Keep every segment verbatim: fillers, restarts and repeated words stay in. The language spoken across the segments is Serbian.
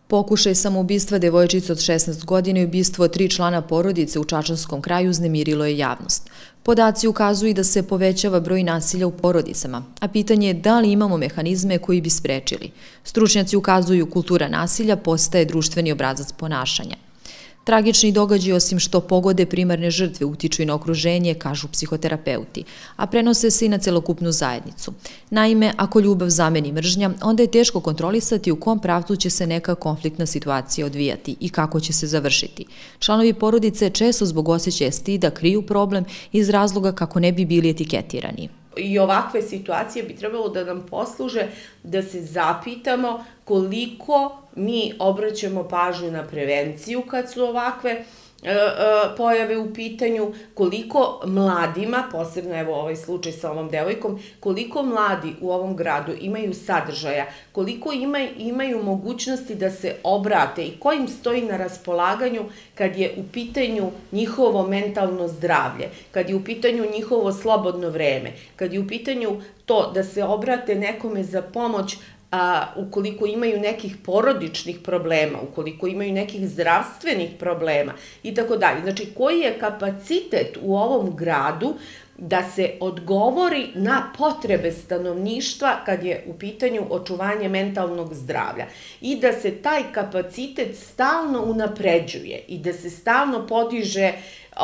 Pokušaj samoubistva devojčice od šesnaest godina i ubistvo tri člana porodice u Čačanskom kraju uznemirilo je javnost. Podaci ukazuju i da se povećava broj nasilja u porodicama, a pitanje je da li imamo mehanizme koji bi sprečili. Stručnjaci ukazuju kultura nasilja postaje društveni obrazac ponašanja. Tragični događaji, osim što pogode primarne žrtve, utiču i na okruženje, kažu psihoterapeuti, a prenose se i na celokupnu zajednicu. Naime, ako ljubav zameni mržnja, onda je teško kontrolisati u kom pravcu će se neka konfliktna situacija odvijati i kako će se završiti. Članovi porodice često zbog osjećaja stida kriju problem iz razloga kako ne bi bili etiketirani. I ovakve situacije bi trebalo da nam posluže da se zapitamo koliko mi obraćamo pažnju na prevenciju kad su ovakve pojave u pitanju, koliko mladima, posebno evo ovaj slučaj sa ovom devojkom, koliko mladi u ovom gradu imaju sadržaja, koliko imaju mogućnosti da se obrate i ko im stoji na raspolaganju kad je u pitanju njihovo mentalno zdravlje, kad je u pitanju njihovo slobodno vreme, kad je u pitanju to da se obrate nekome za pomoć ukoliko imaju nekih porodičnih problema, ukoliko imaju nekih zdravstvenih problema i tako dalje. Znači, koji je kapacitet u ovom gradu da se odgovori na potrebe stanovništva kad je u pitanju očuvanje mentalnog zdravlja i da se taj kapacitet stalno unapređuje i da se stalno podiže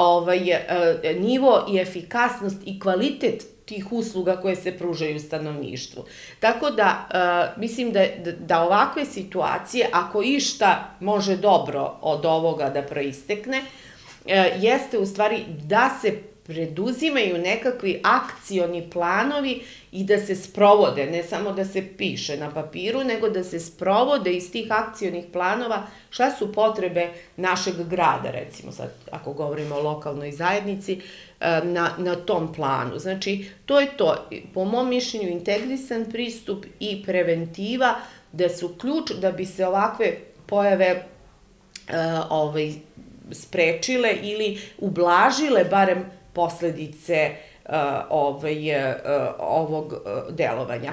nivo i efikasnost i kvalitet tih usluga koje se pružaju stanovništvu. Tako da, mislim da ovakve situacije, ako išta može dobro od ovoga da proistekne, jeste u stvari da se preduzimaju nekakvi akcioni planovi i da se sprovode, ne samo da se piše na papiru, nego da se sprovode iz tih akcionih planova šta su potrebe našeg grada, recimo sad, ako govorimo o lokalnoj zajednici, na tom planu. Znači, to je to, po mom mišljenju, integrisan pristup i preventiva da su ključ da bi se ovakve pojave sprečile ili ublažile barem posledice ovog delovanja.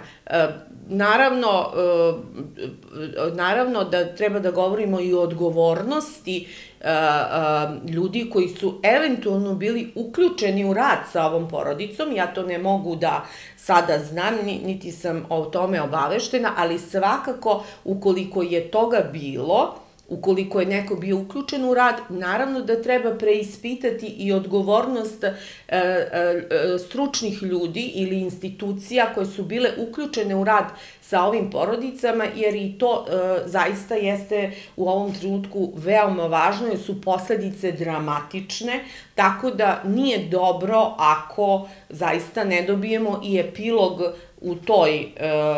Naravno da treba da govorimo i o odgovornosti ljudi koji su eventualno bili uključeni u rad sa ovom porodicom. Ja to ne mogu da sada znam, niti sam o tome obaveštena, ali svakako ukoliko je toga bilo, ukoliko je neko bio uključen u rad, naravno da treba preispitati i odgovornost stručnih ljudi ili institucija koje su bile uključene u rad sa ovim porodicama, jer i to zaista jeste u ovom trenutku veoma važno, jer su posledice dramatične, tako da nije dobro ako zaista ne dobijemo i epilog u toj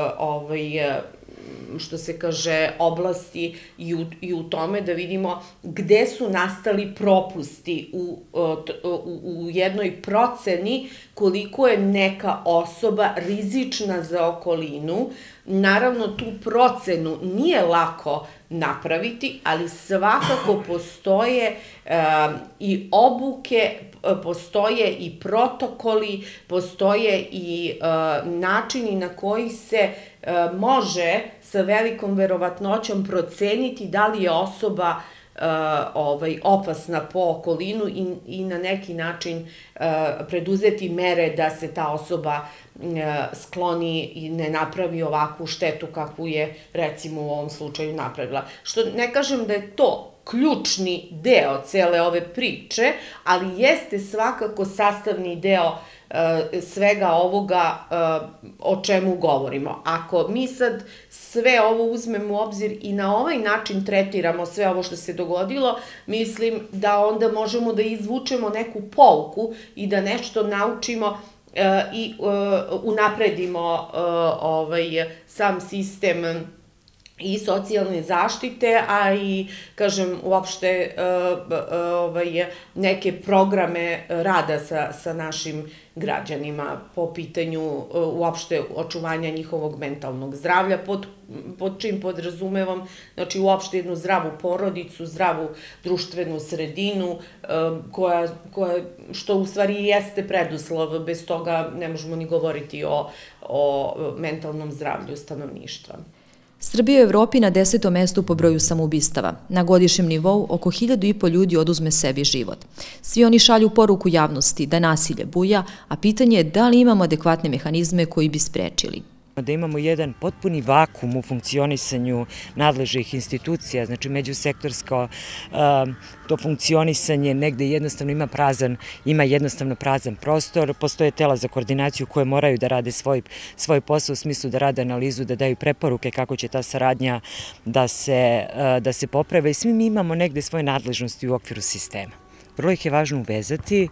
što se kaže, oblasti i u tome da vidimo gde su nastali propusti u jednoj proceni koliko je neka osoba rizična za okolinu. Naravno, tu procenu nije lako napraviti, ali svakako postoje i obuke, postoje i protokoli, postoje i načini na koji se može sa velikom verovatnoćom proceniti da li je osoba opasna po okolinu i na neki način preduzeti mere da se ta osoba skloni i ne napravi ovakvu štetu kakvu je, recimo, u ovom slučaju napravila. Što ne kažem da je to ključni deo cele ove priče, ali jeste svakako sastavni deo svega ovoga o čemu govorimo. Ako mi sad sve ovo uzmemo u obzir i na ovaj način tretiramo sve ovo što se dogodilo, mislim da onda možemo da izvučemo neku pouku i da nešto naučimo i unapredimo sam sistem i socijalne zaštite, a i, kažem, uopšte neke programe rada sa našim građanima po pitanju uopšte očuvanja njihovog mentalnog zdravlja, pod čim podrazumevam, znači uopšte jednu zdravu porodicu, zdravu društvenu sredinu, što u stvari jeste preduslov, bez toga ne možemo ni govoriti o mentalnom zdravlju stanovništva. Srbija je u Evropi na desetom mestu po broju samoubistava. Na godišnjem nivou oko hiljadu i po ljudi oduzme sebi život. Svi oni šalju poruku javnosti da nasilje buja, a pitanje je da li imamo adekvatne mehanizme koji bi sprečili. Da imamo jedan potpuni vakum u funkcionisanju nadležnih institucija, znači međusektorsko to funkcionisanje negde jednostavno ima prazan, ima jednostavno prazan prostor, postoje tela za koordinaciju koje moraju da rade svoj, svoj posao u smislu da rade analizu, da daju preporuke kako će ta saradnja da se, da se poprave i svi mi imamo negde svoje nadležnosti u okviru sistema. Vrlo ih je važno uvezati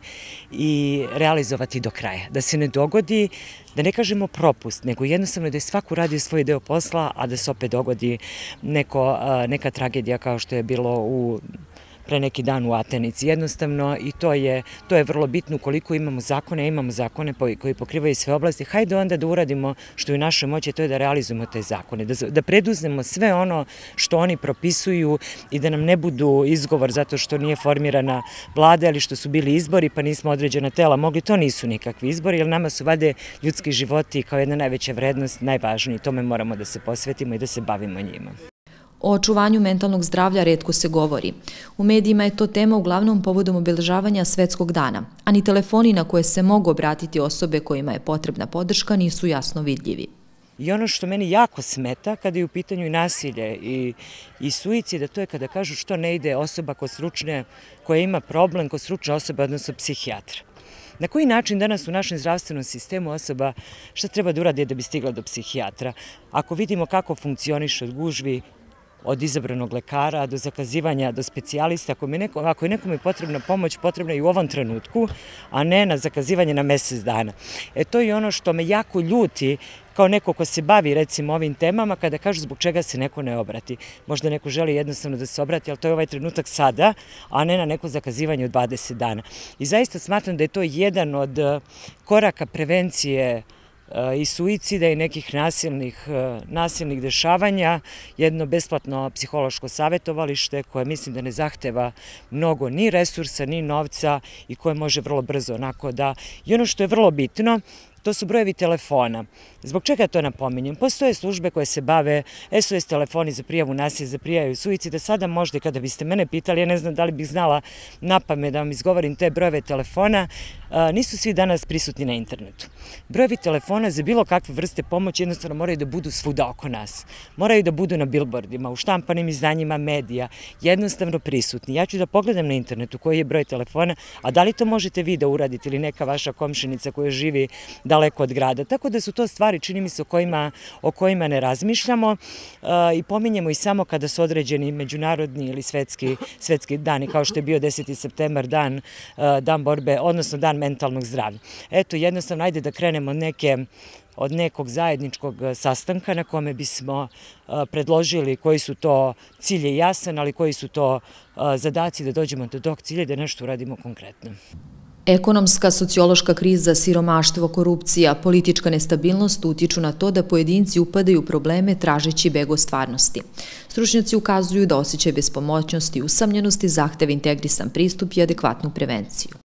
i realizovati do kraja. Da se ne dogodi, da ne kažemo propust, nego jednostavno da je svako radio svoj deo posla, a da se opet dogodi neko, neka tragedija kao što je bilo u pre neki dan u Atenici. Jednostavno i to je, to je vrlo bitno koliko imamo zakone, imamo zakone koji pokrivaju sve oblasti. Hajde onda da uradimo što je u našoj moći, to je da realizujemo te zakone, da, da preduzmemo sve ono što oni propisuju i da nam ne budu izgovor zato što nije formirana vlada ili što su bili izbori pa nismo određena tela mogli. To nisu nikakvi izbori, jer nama su vade ljudski životi kao jedna najveća vrednost, najvažniji. Tome moramo da se posvetimo i da se bavimo njima. O očuvanju mentalnog zdravlja retko se govori. U medijima je to tema uglavnom povodom obeležavanja Svetskog dana, a ni telefoni na koje se mogu obratiti osobe kojima je potrebna podrška nisu jasno vidljivi. I ono što meni jako smeta kada je u pitanju i nasilje i, i suicida, to je kada kažu što ne ide osoba kod stručne, koja ima problem kod stručne osobe, odnosno psihijatra. Na koji način danas u našem zdravstvenom sistemu osoba šta treba da uradi da bi stigla do psihijatra? Ako vidimo kako funkcioniše od gužvi, od izabranog lekara do zakazivanja do specijalista, ako, neko, ako je nekome potrebna pomoć, potrebna i u ovom trenutku, a ne na zakazivanje na mesec dana. E to je ono što me jako ljuti kao neko ko se bavi recimo ovim temama, kada kažu zbog čega se neko ne obrati. Možda neko želi jednostavno da se obrati, ali to je ovaj trenutak sada, a ne na neko zakazivanje od dvadeset dana. I zaista smatram da je to jedan od koraka prevencije i suicida i nekih nasilnih, nasilnih dešavanja, jedno besplatno psihološko savjetovalište koje mislim da ne zahteva mnogo ni resursa, ni novca i koje može vrlo brzo onako da... I ono što je vrlo bitno, to su brojevi telefona. Zbog čega to napominjem? Postoje službe koje se bave S O S telefoni za prijavu nasilja, za prijavu suicida. Sada možda kada biste mene pitali, ja ne znam da li bih znala napamet da vam izgovorim te brojeve telefona, nisu svi danas prisutni na internetu. Brojevi telefona za bilo kakve vrste pomoći jednostavno moraju da budu svuda oko nas. Moraju da budu na bilbordima, u štampanim izdanjima medija, jednostavno prisutni. Ja ću da pogledam na internetu koji je broj telefona, a da li to možete vi da uradite ili neka vaša komšinica koja živi daleko od grada. Tako da su to stvari, čini mi se, o kojima, o kojima ne razmišljamo uh, i pominjemo i samo kada su određeni međunarodni ili svetski, svetski dani, kao što je bio deseti septembar, dan, uh, dan borbe, odnosno dan mentalnog zdravlja. Eto, jednostavno, ajde da krenemo od neke od nekog zajedničkog sastanka na kome bismo predložili koji su to cilje jasan, ali koji su to zadaci da dođemo do tog cilja i da nešto uradimo konkretno. Ekonomska, sociološka kriza, siromaštvo, korupcija, politička nestabilnost utiču na to da pojedinci upadaju u probleme tražeći beg od stvarnosti. Stručnjaci ukazuju da osjećaj bespomoćnosti i usamljenosti zahteva integrisan pristup i adekvatnu prevenciju.